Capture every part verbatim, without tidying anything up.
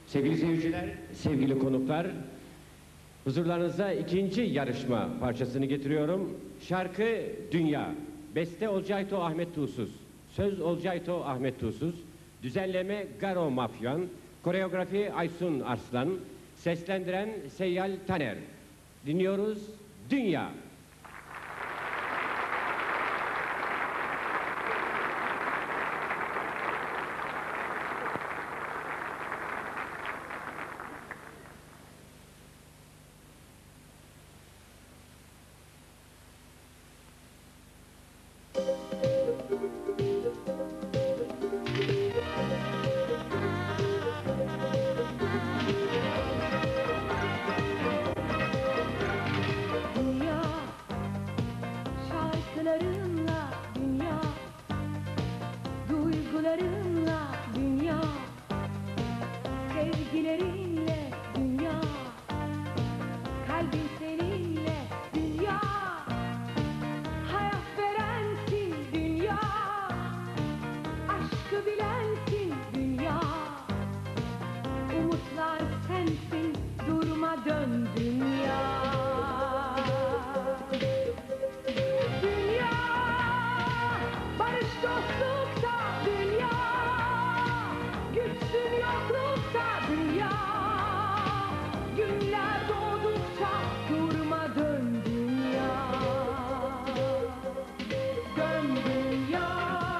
Sevgili seyirciler, sevgili konuklar, huzurlarınıza ikinci yarışma parçasını getiriyorum. Şarkı Dünya, beste Olcayto Ahmet Tuğsuz, söz Olcayto Ahmet Tuğsuz, düzenleme Garo Mafyan, koreografi Aysun Arslan, seslendiren Seyyal Taner. Dinliyoruz Dünya. Şarkılarınla dünya, duygularınla dünya, sevgilerinle dünya, kalbin seninle dünya, hayat verensin dünya, aşkı bilensin dünya, umutlar sensin, durma dön dünya. Dostlukta dünya, güçsün yoklukta dünya, günler doğdukça durma dön dünya. Dön dünya,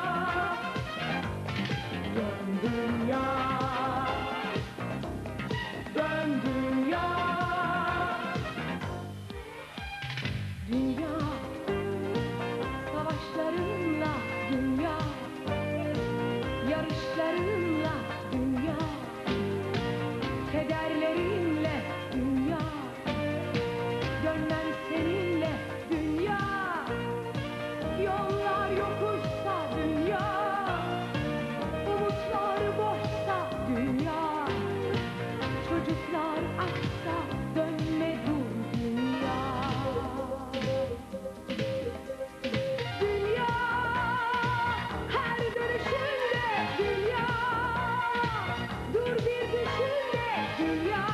dön dünya, dön dünya. Dünya savaşlarınla dünya, yarışlarınla dünya, kederlerinle dünya, dönmem seninle dünya, yollar yokuşsa dünya, umutlar boşsa dünya, çocuklar açsa dönme dur dünya. Dünya, dur bir düşün de dünya,